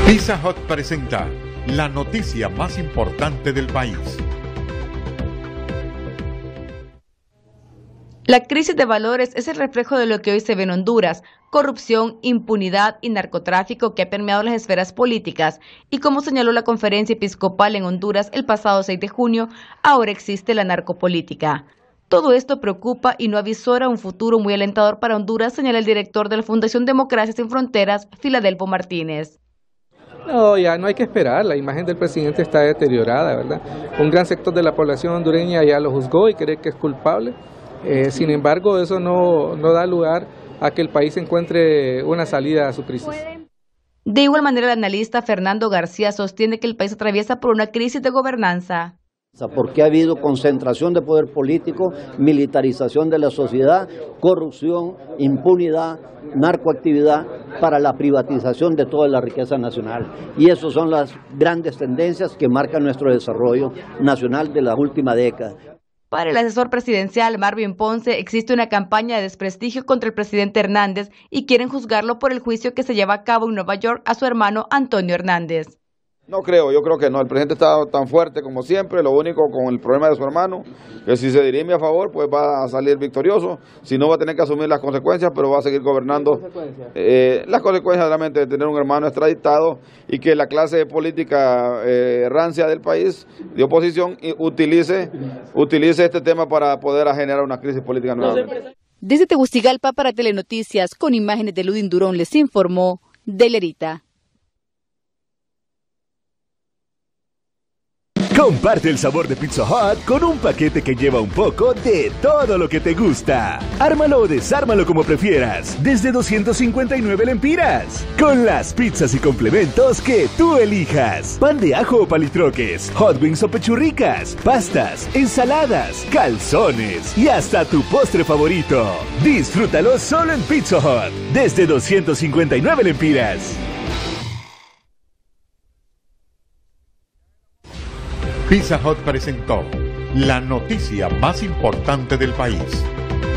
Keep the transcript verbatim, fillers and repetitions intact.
Pizza Hut presenta la noticia más importante del país. La crisis de valores es el reflejo de lo que hoy se ve en Honduras: corrupción, impunidad y narcotráfico que ha permeado las esferas políticas, y como señaló la Conferencia Episcopal en Honduras el pasado seis de junio, ahora existe la narcopolítica. Todo esto preocupa y no avisora un futuro muy alentador para Honduras, señala el director de la Fundación Democracia Sin Fronteras, Filadelfo Martínez. No, ya no hay que esperar, la imagen del presidente está deteriorada, ¿verdad? Un gran sector de la población hondureña ya lo juzgó y cree que es culpable. Eh, sin embargo, eso no, no da lugar a que el país encuentre una salida a su crisis. De igual manera, el analista Fernando García sostiene que el país atraviesa por una crisis de gobernanza. Porque ha habido concentración de poder político, militarización de la sociedad, corrupción, impunidad, narcoactividad para la privatización de toda la riqueza nacional. Y esas son las grandes tendencias que marcan nuestro desarrollo nacional de la última década. Para el asesor presidencial Marvin Ponce, existe una campaña de desprestigio contra el presidente Hernández y quieren juzgarlo por el juicio que se lleva a cabo en Nueva York a su hermano Antonio Hernández. No creo, yo creo que no, el presidente está tan fuerte como siempre, lo único con el problema de su hermano, que si se dirime a favor, pues va a salir victorioso, si no va a tener que asumir las consecuencias, pero va a seguir gobernando. Eh, las consecuencias realmente de tener un hermano extraditado y que la clase política eh, rancia del país, de oposición, utilice, utilice este tema para poder generar una crisis política nueva. Desde Tegucigalpa para Telenoticias, con imágenes de Ludin Durón, les informó Delerita. Comparte el sabor de Pizza Hut con un paquete que lleva un poco de todo lo que te gusta. Ármalo o desármalo como prefieras, desde doscientos cincuenta y nueve lempiras. Con las pizzas y complementos que tú elijas. Pan de ajo o palitroques, hot wings o pechurricas, pastas, ensaladas, calzones y hasta tu postre favorito. Disfrútalo solo en Pizza Hut, desde doscientos cincuenta y nueve lempiras. Pizza Hut presentó la noticia más importante del país.